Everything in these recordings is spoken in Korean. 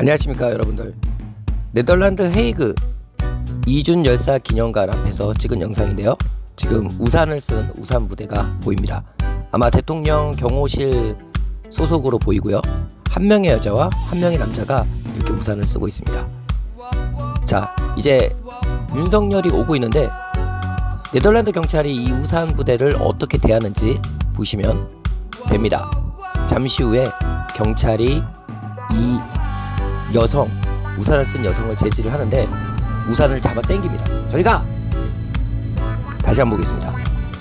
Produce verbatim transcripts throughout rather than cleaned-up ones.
안녕하십니까 여러분들. 네덜란드 헤이그 이준 열사 기념관 앞에서 찍은 영상인데요. 지금 우산을 쓴 우산 부대가 보입니다. 아마 대통령 경호실 소속으로 보이고요. 한 명의 여자와 한 명의 남자가 이렇게 우산을 쓰고 있습니다. 자, 이제 윤석열이 오고 있는데 네덜란드 경찰이 이 우산 부대를 어떻게 대하는지 보시면 됩니다. 잠시 후에 경찰이 이 여성, 우산을 쓴 여성을 제지를 하는데 우산을 잡아 당깁니다. 저리 가! 다시 한번 보겠습니다.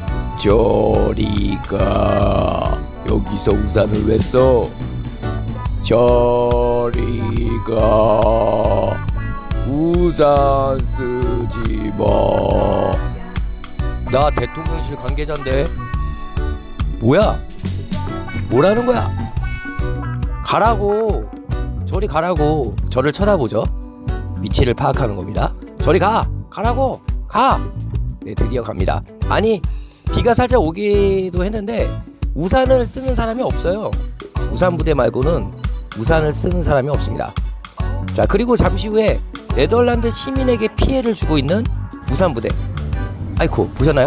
저리 가. 여기서 우산을 왜 써? 저리 가. 우산 쓰지 마. 나 대통령실 관계자인데. 뭐야? 뭐라는 거야? 가라고. 저리 가라고. 저를 쳐다보죠. 위치를 파악하는 겁니다. 저리 가! 가라고! 가! 네, 드디어 갑니다. 아니, 비가 살짝 오기도 했는데 우산을 쓰는 사람이 없어요. 우산 부대 말고는 우산을 쓰는 사람이 없습니다. 자, 그리고 잠시 후에 네덜란드 시민에게 피해를 주고 있는 우산 부대. 아이쿠, 보셨나요?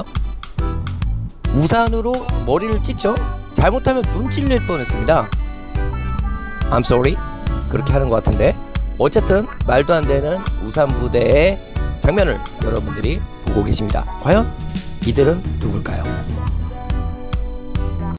우산으로 머리를 찢죠? 잘못하면 눈 찔릴 뻔했습니다. I'm sorry. 그렇게 하는 것 같은데, 어쨌든 말도 안 되는 우산 부대의 장면을 여러분들이 보고 계십니다. 과연 이들은 누굴까요?